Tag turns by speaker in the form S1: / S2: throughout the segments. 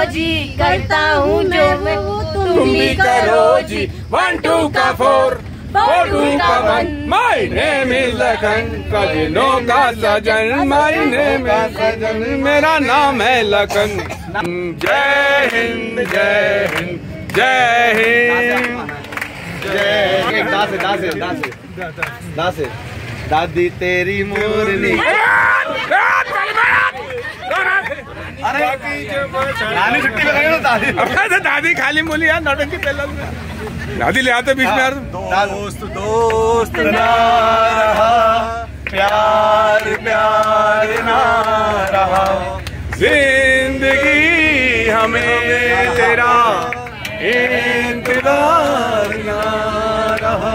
S1: जी, करता हूँ जो मैं वो तुम भी करो जी। 1 2 का 4 4 2 का 1। माय नेम इज लखन, कजिनों का Sajan. My name is Sajan, मेरा नाम है लखन। जय हिंद जय हिंद जय हिंद जय हिंद। दासे दादी तेरी मोरनी। अरे नानी छुट्टी पे गई तो दादी खाली बोली यार नौटंकी पहले दादी ले आते बीच में यार। दोस्त दोस्त ना रहा, प्यार प्यार ना रहा, जिंदगी हमें तेरा इंतजार ना रहा,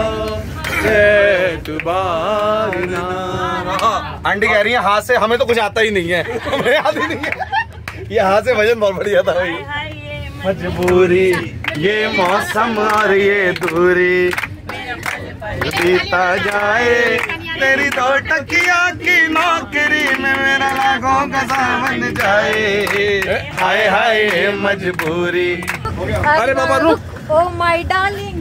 S1: एतबार ना रहा। आंटी कह रही है हाथ से हमें तो कुछ आता ही नहीं है, हमें याद ही नहीं है। ये हाथ से भजन बहुत बढ़िया था भाई। मजबूरी ये मौसम और ये दूरी बीता जाए, तेरी 2 टकिया की नौकरी में मेरा लाखों का सावन जाए। हाय हाय मजबूरी। अरे बाबा रुक।
S2: ओ माय डार्लिंग,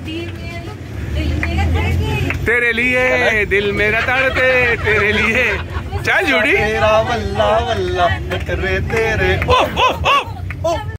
S1: तेरे लिए दिल मेरा तड़पे, तेरे लिए चल जुड़ी।
S3: तेरा वल्ला वल्ला तेरे तेरे। ओ ओ ओ